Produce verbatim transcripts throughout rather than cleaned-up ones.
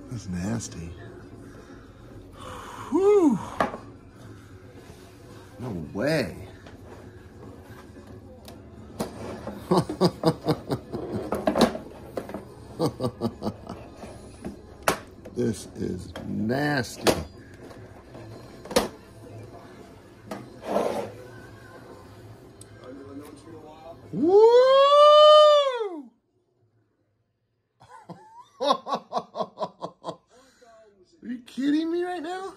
That's nasty. Whew. No way. This is nasty. Woo! Are you kidding me right now?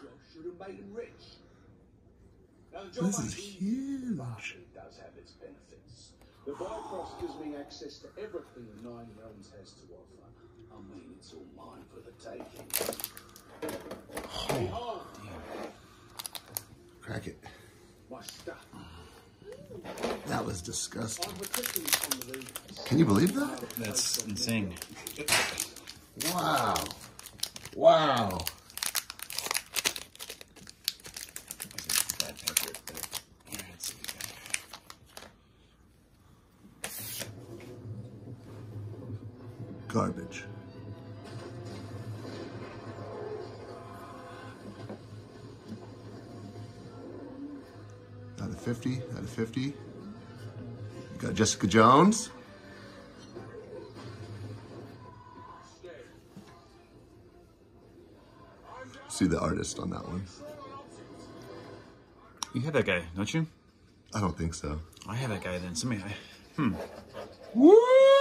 This is huge. It does have its benefits. The Bifrost gives me access to everything the Nine Realms has to offer. I mean, it's all mine for the taking. Oh, crack it. My stuff. That was disgusting. Can you believe that? That's insane. Wow. Wow. Garbage. Out of fifty, out of fifty. You got Jessica Jones. See the artist on that one. You have that guy, don't you? I don't think so. I have that guy then. Somebody, I, hmm. Woo!